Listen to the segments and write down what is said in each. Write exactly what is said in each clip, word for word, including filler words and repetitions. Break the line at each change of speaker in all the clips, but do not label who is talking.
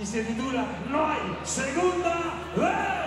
se titula No hay segunda vez.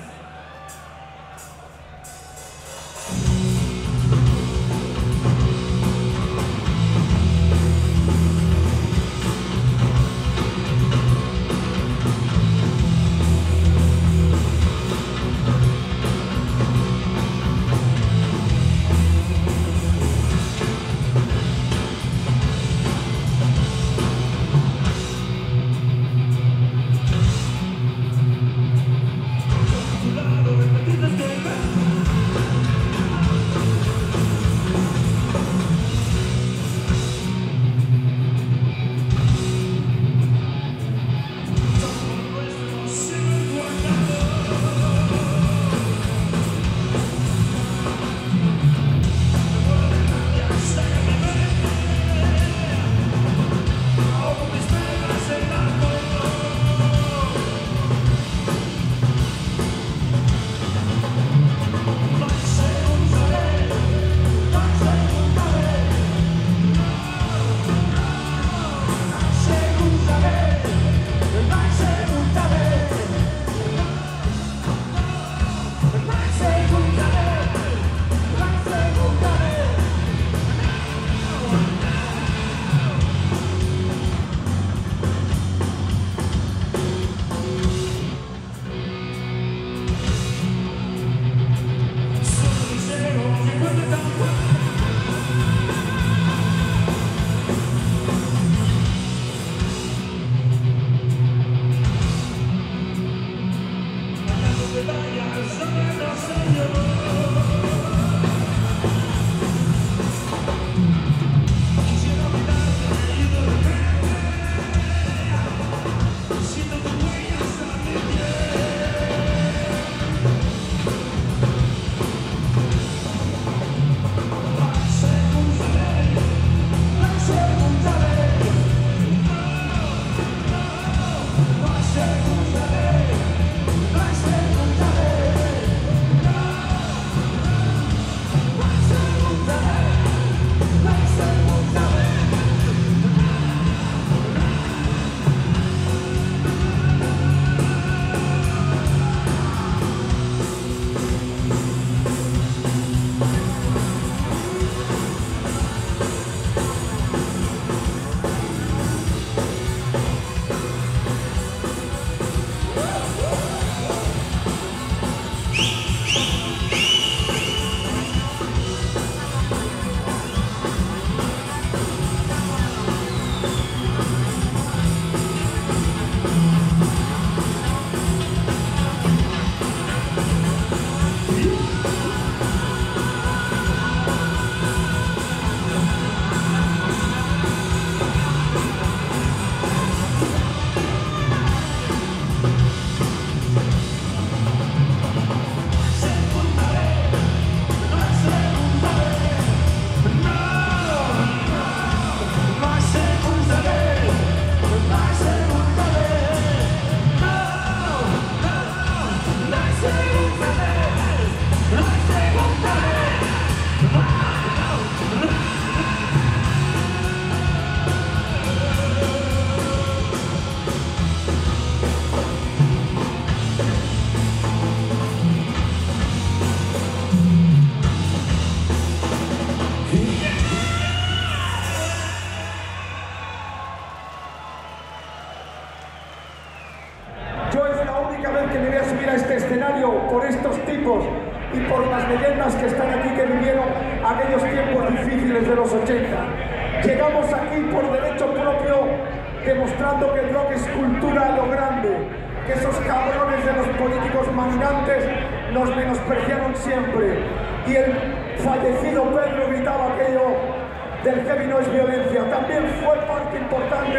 Por estos tipos y por las leyendas que están aquí que vivieron aquellos tiempos difíciles de los ochenta. Llegamos aquí por derecho propio, demostrando que el rock es cultura a lo grande, que esos cabrones de los políticos mangantes nos menospreciaron siempre. Y el fallecido Pedro gritaba aquello del heavy no es violencia. También fue parte importante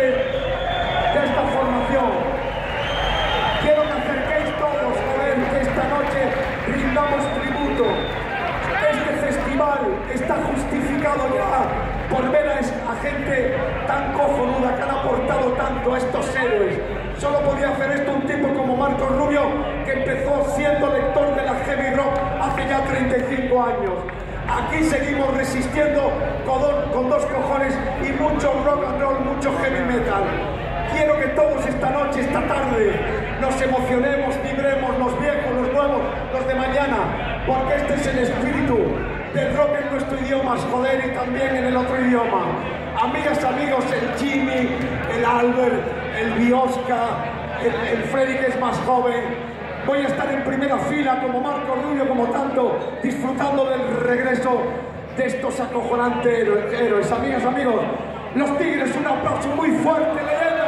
de esta formación. Quiero que acerquéis todos a ver que esta noche rindamos tributo. Este festival está justificado ya por ver a, a gente tan cojonuda que han aportado tanto a estos héroes. Solo podía hacer esto un tipo como Marcos Rubio, que empezó siendo lector de la heavy rock hace ya treinta y cinco años. Aquí seguimos resistiendo con, con dos cojones y mucho rock and roll, mucho heavy metal. quiero que todos esta noche, esta tarde, nos emocionemos, vibremos, los viejos, los nuevos, los de mañana, porque este es el espíritu del rock en nuestro idioma, joder, y también en el otro idioma. Amigas, amigos, el Jimmy, el Albert, el Biosca, el, el Freddy, que es más joven. Voy a estar en primera fila como Marco Rubio, como tanto, disfrutando del regreso de estos acojonantes héroes. Amigas, amigos, los Tigres, un aplauso muy fuerte, leyenda.